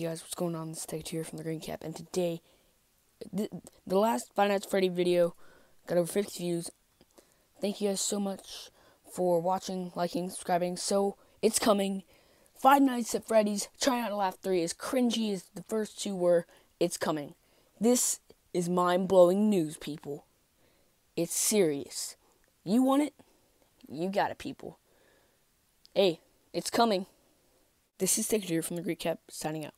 guys, what's going on? This is Take here from the Green Cap, and today, the last Five Nights at Freddy video got over 50 views. Thank you guys so much for watching, liking, subscribing. So, it's coming. Five Nights at Freddy's Try Not to Laugh 3, as cringy as the first two were, it's coming. This is mind-blowing news, people. It's serious. You want it? You got it, people. Hey, it's coming. This is Take here from the Green Cap, signing out.